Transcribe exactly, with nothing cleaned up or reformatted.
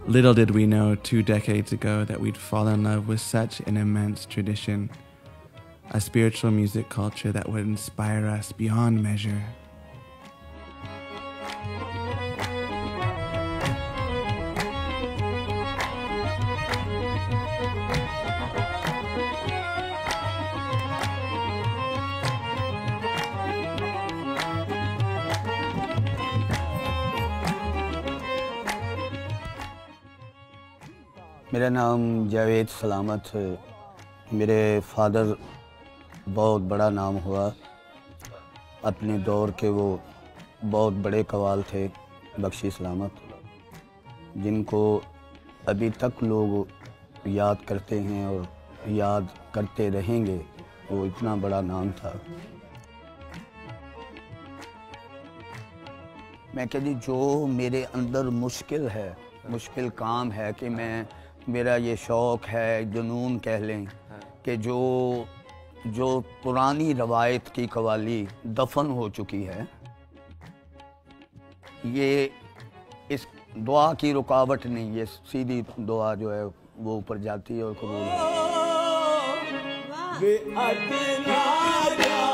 Little did we know two decades ago that we'd fall in love with such an immense tradition, a spiritual music culture that would inspire us beyond measure. मेरा नाम जावेद सलामत है। मेरे father बहुत बड़ा नाम हुआ, अपने दौर के वो बहुत बड़े कवाल थे, बख्शी सलामत, जिनको अभी तक लोग याद करते हैं और याद करते रहेंगे। वो इतना बड़ा नाम था। मैं कह दी जो मेरे अंदर मुश्किल है, मुश्किल काम है कि मैं, मेरा ये शौक़ है, जुनून कह लें, कि जो जो पुरानी रवायत की कवाली दफन हो चुकी है, ये इस दुआ की रुकावट नहीं, ये सीधी दुआ जो है वो ऊपर जाती है और कबूल होती है।